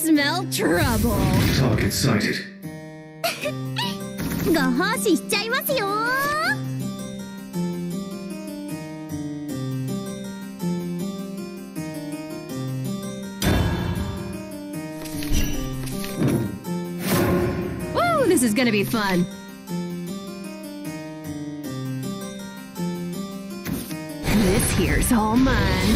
smell trouble. Target sighted. ご奉仕しちゃいますよ。Woo, this is gonna be fun. This here's all mine.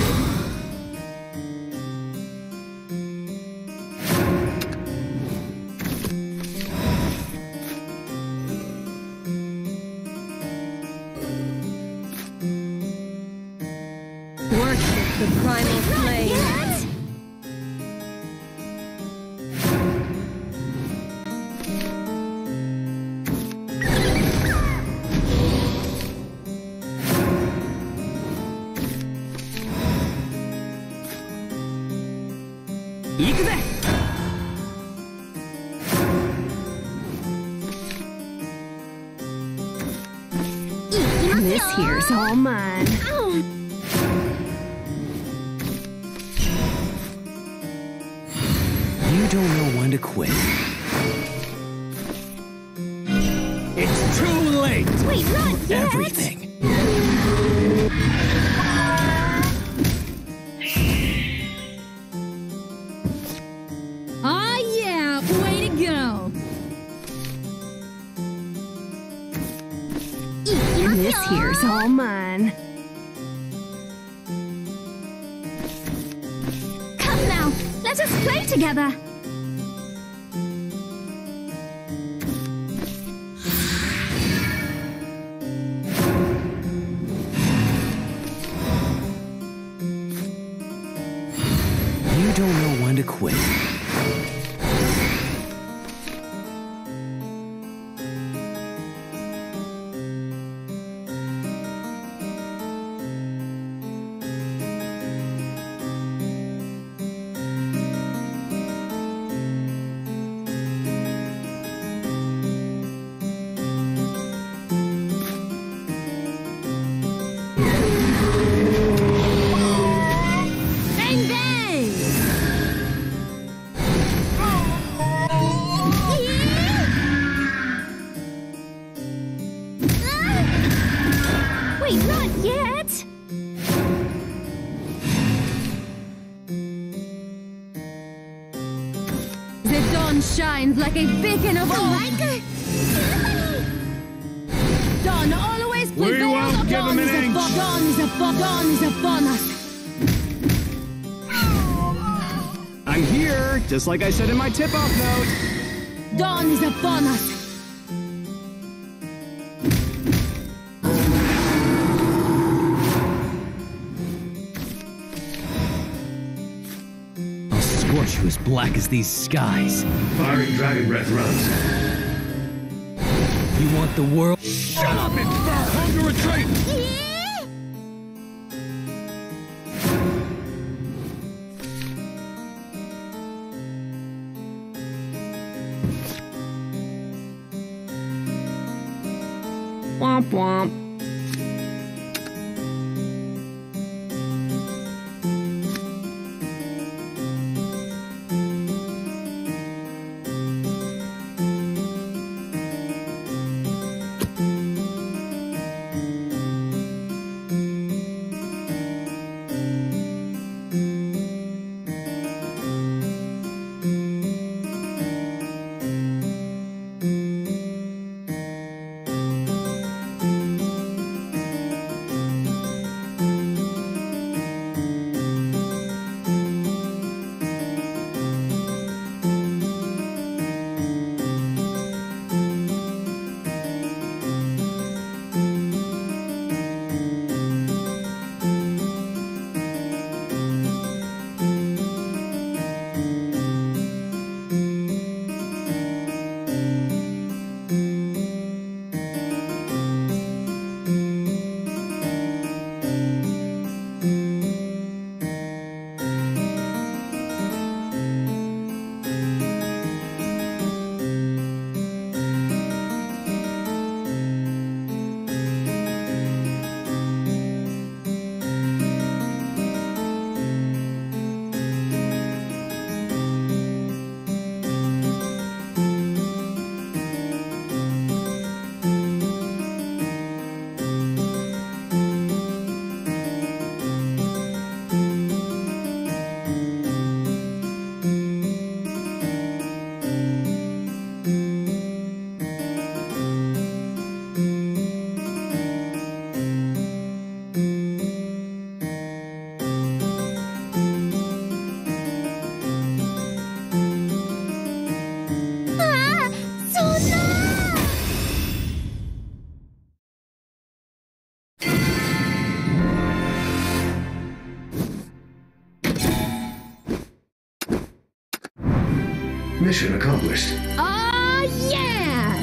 Worship the primal flame. This here's all mine. You don't know when to quit. It's too late! Wait, not yet. Everything. Oh yeah, way to go. This here's all mine. Come now, let us play together. You don't know when to quit. Bang bang! Wait, not yet! The dawn shines like a beacon of light. Dawn always prevails. won't give him an inch. Dawn is upon us. I'm here, just like I said in my tip-off note. Dawn is upon us. I'll scorch you as black as these skies. Firing dragon breath runs. You want the world? Shut up and burn! Time to retreat! Womp womp. Mission accomplished. Oh, yeah!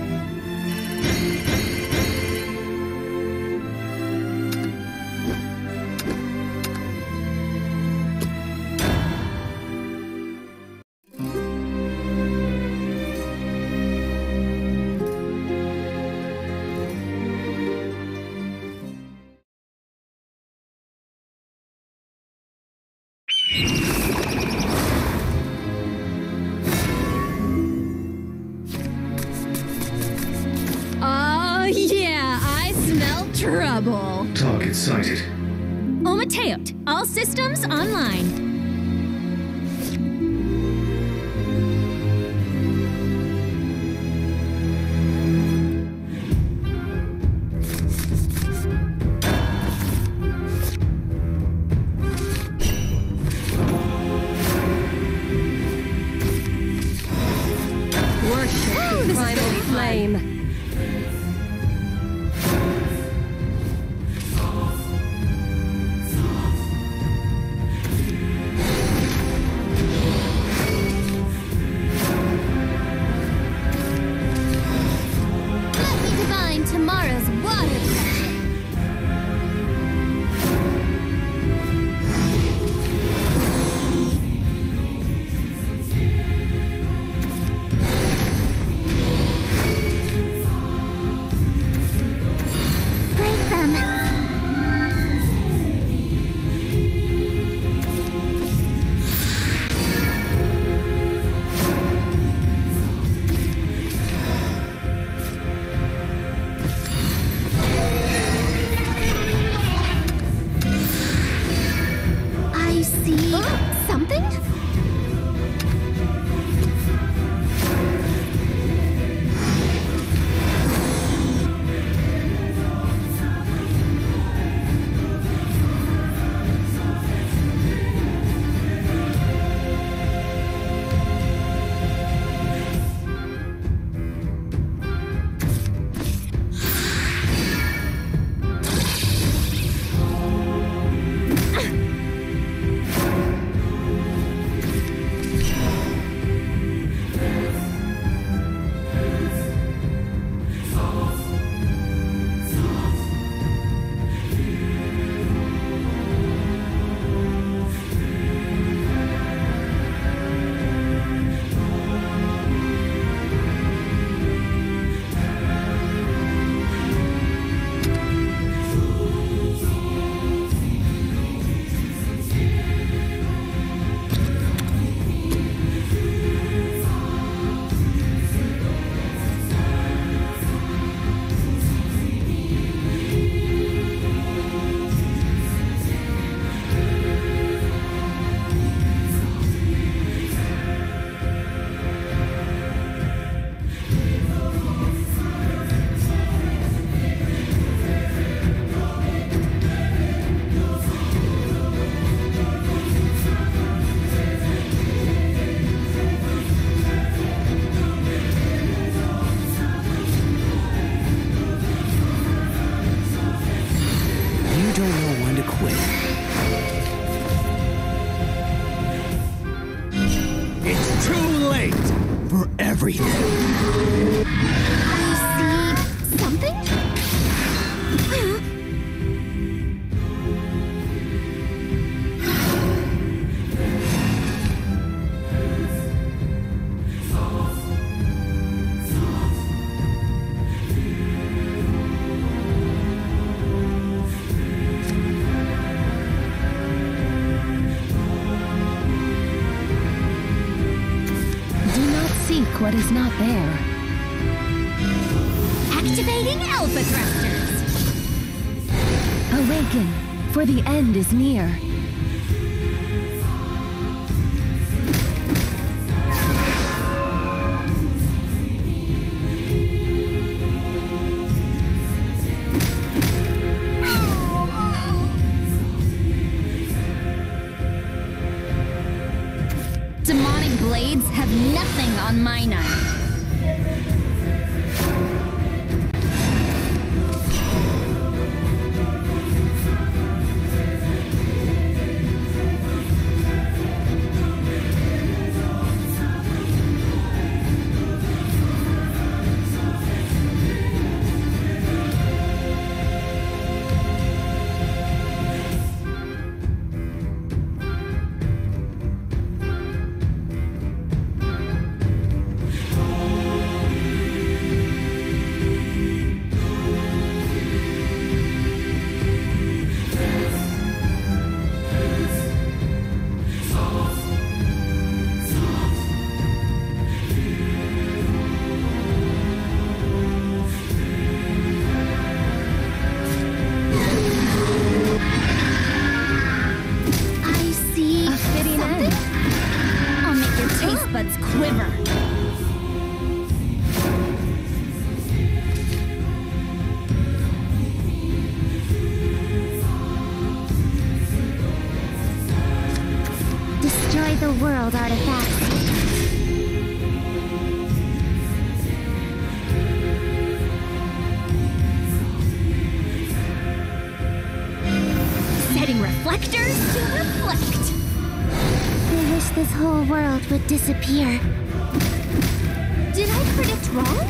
Oh, yeah, I smell trouble. Target sighted. Omateot, all systems online. Worship the primal flame. Let me divine tomorrow's water pressure. Break them. I see something? You don't know when to quit. It's too late for everything. I see something? Do not seek what is not there. Activating Alpha Thrusters! Awaken, for the end is near. Demonic blades have nothing on my knife. world artifacts. Setting reflectors to reflect. I wish this whole world would disappear. Did I predict wrong?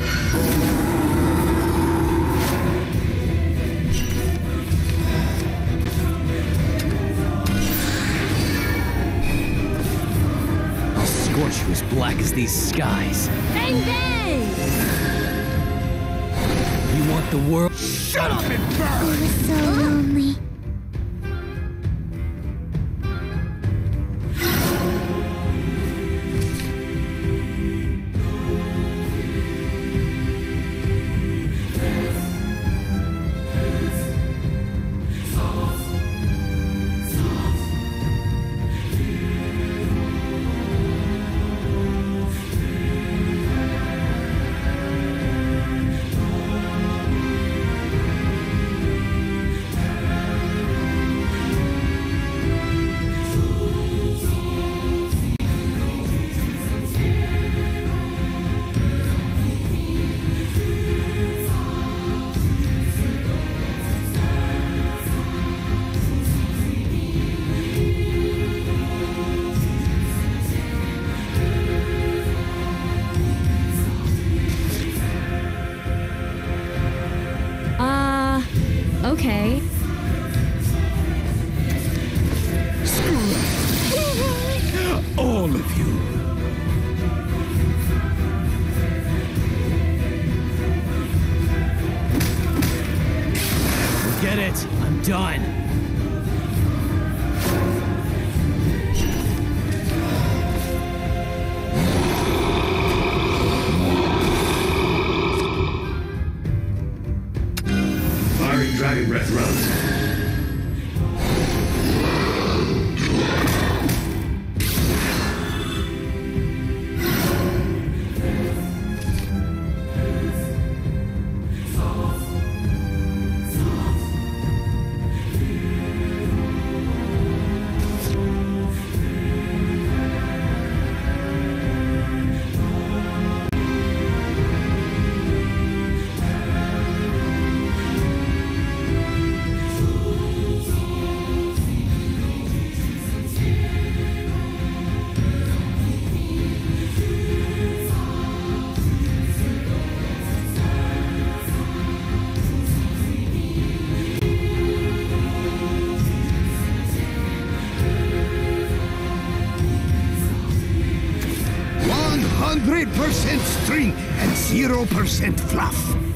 I'll scorch you as black as these skies. Bang bang! You want the world? Shut up and burn! I was so lonely. Okay. All of you. Forget it. I'm done. Firing Dragon Breath runs. String and 0% fluff.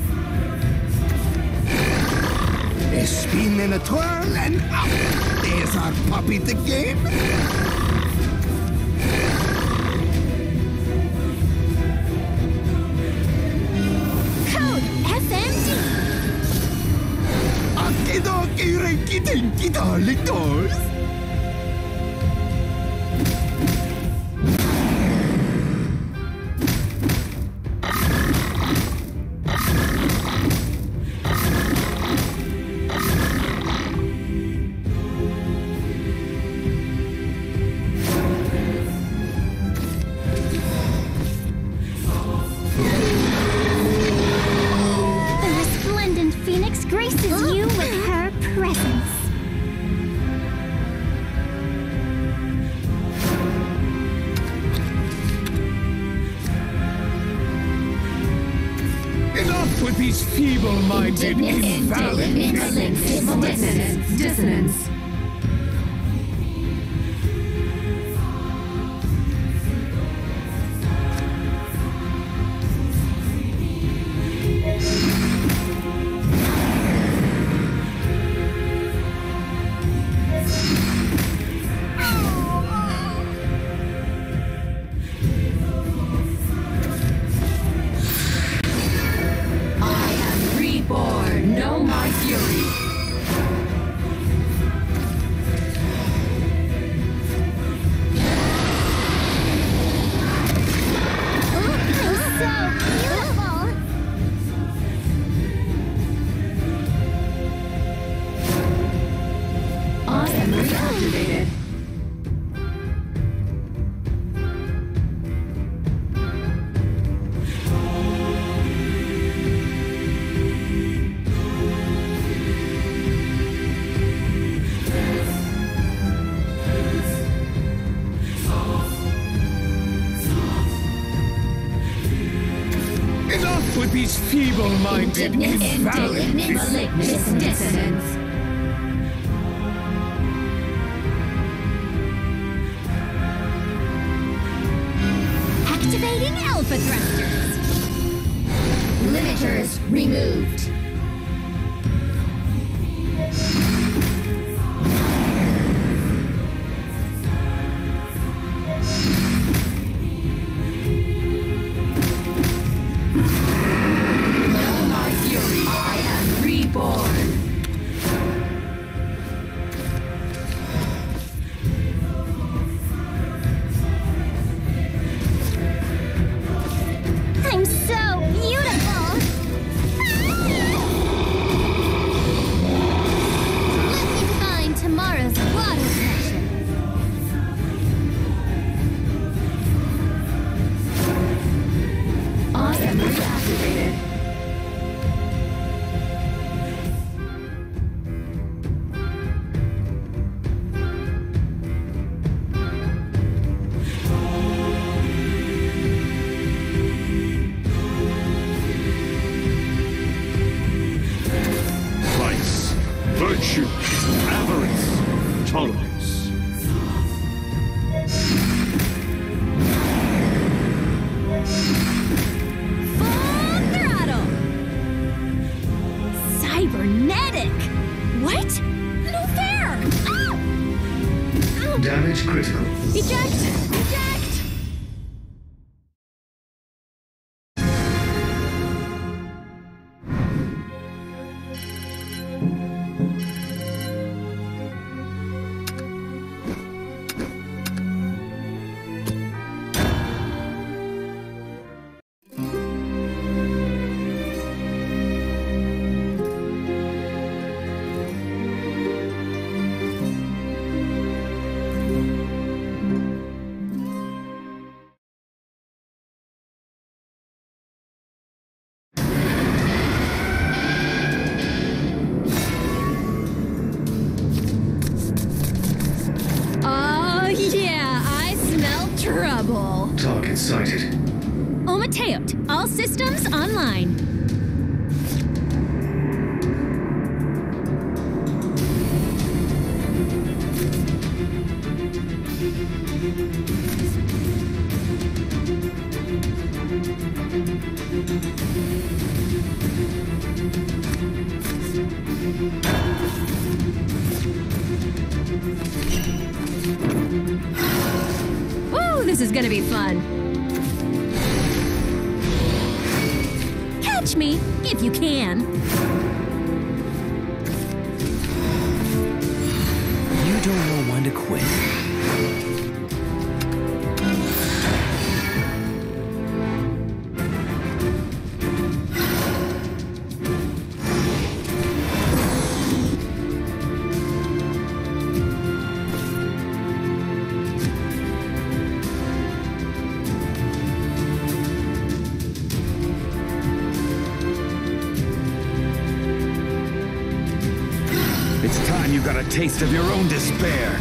A spin and a twirl and up. There's our puppy the game. Code FMD. Okie dokie, rinky dinky darling doors. Graces you with her presence. Enough with these feeble-minded, invalid Dissonance. Know my fury. Enough with these feeble-minded, invalid Malignant dissonance. Activating Alpha Thrusters. Limiters removed. Know my fury. I am reborn. I'm so beautiful! Let me find tomorrow's water pressure. I am reactivated. Vice, virtue, avarice, tolerance. Full throttle! Cybernetic! What? No fair! Ah! Ow! Damage critical. Eject! Eject! Oh yeah, I smell trouble. Target sighted. Omateot, all systems online. Woo, this is gonna be fun. Catch me, if you can. You don't know when to quit. It's time you got a taste of your own despair.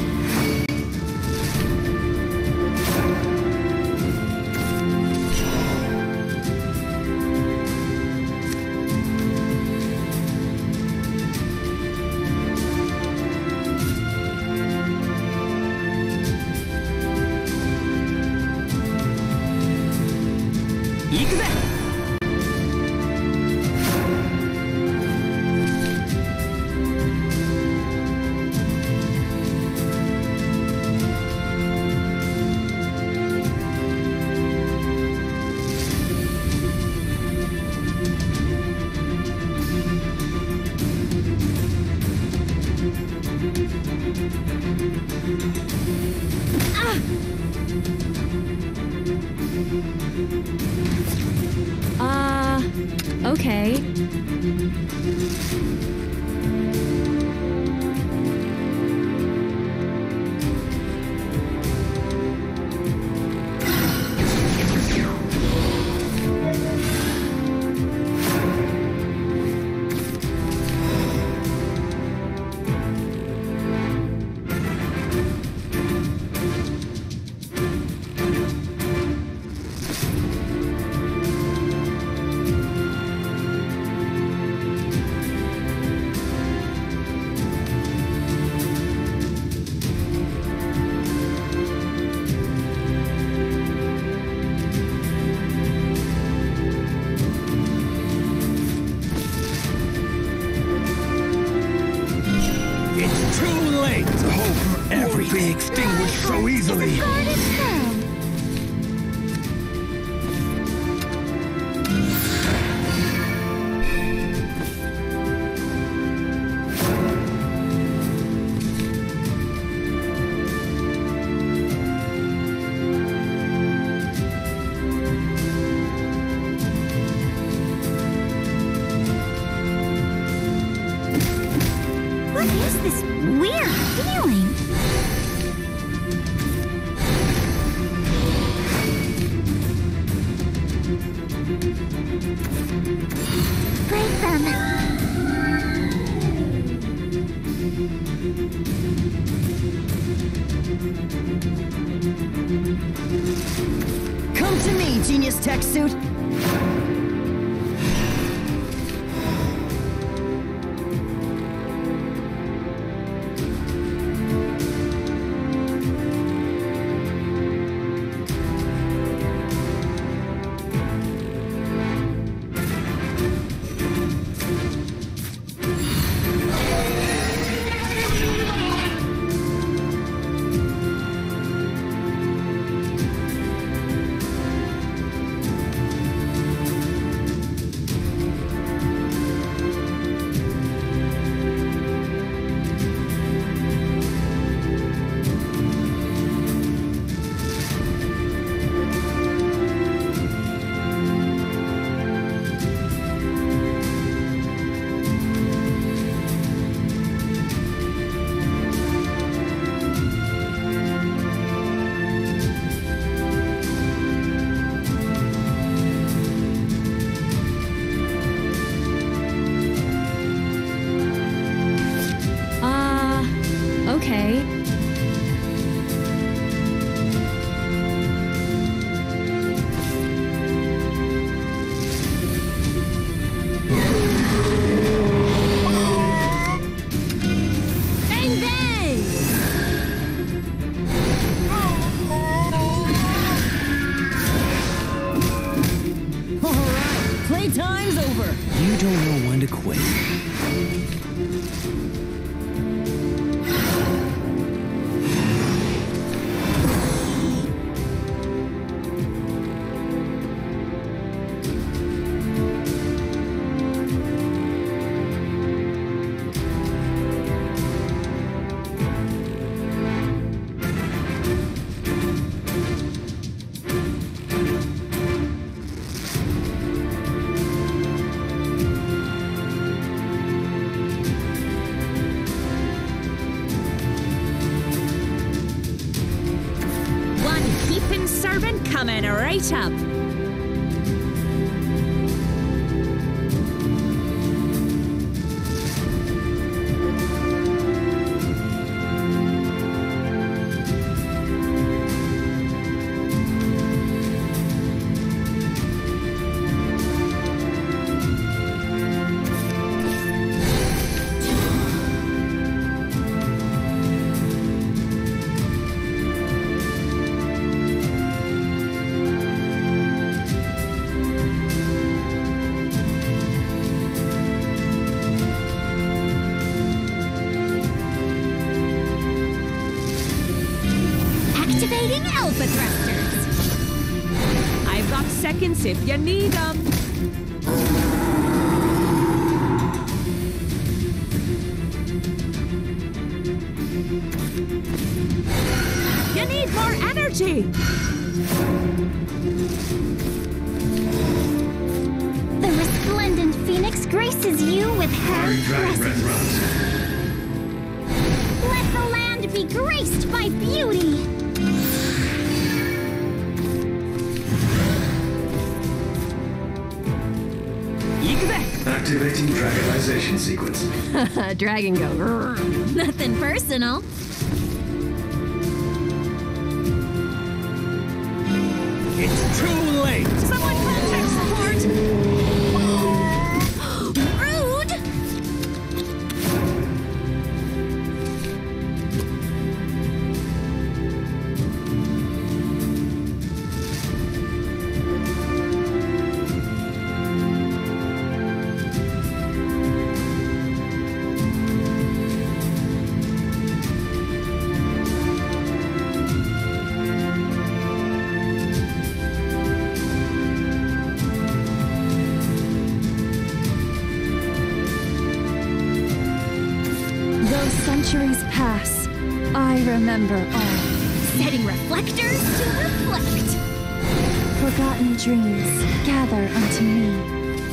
Okay. be extinguished so easily. Guarded spell. What is this weird feeling? Break them. Come to me, Genius Tech Suit. Okay. Bang bang! Alright, playtime's over. You don't know when to quit. One heaping servant coming right up. Activating Alpha Thrusters. I've got seconds if you need them. You need more energy. The resplendent phoenix graces you with her Iron Dragon presence. Breath Let the land be graced by beauty. Activating Dragonization sequence. Dragon go. "Grrr." Nothing personal. It's too late! Someone contact support. Rude! centuries pass, I remember all. Setting reflectors to reflect. Forgotten dreams gather unto me.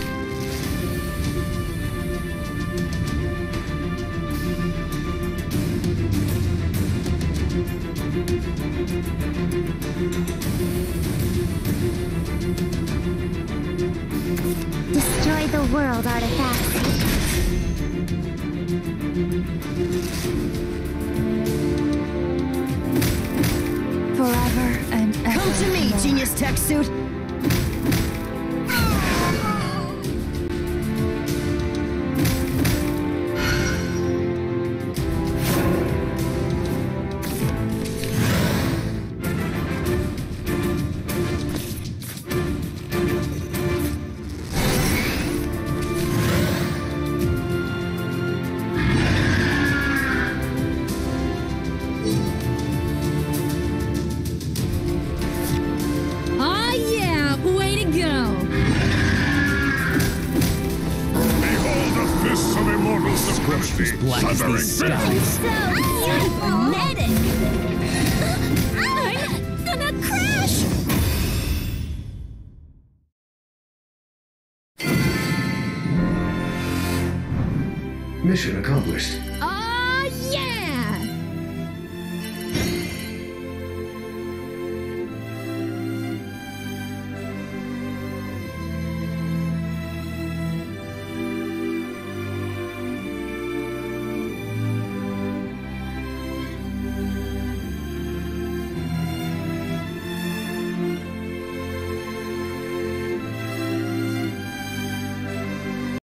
Destroy the world artifacts. Forever and ever. Come to me, genius tech suit. Oh yeah, way to go. Behold the fists of immortal supremacy, Black as shuddering these death. skies. Cybernetic. I'm gonna crash. Mission accomplished.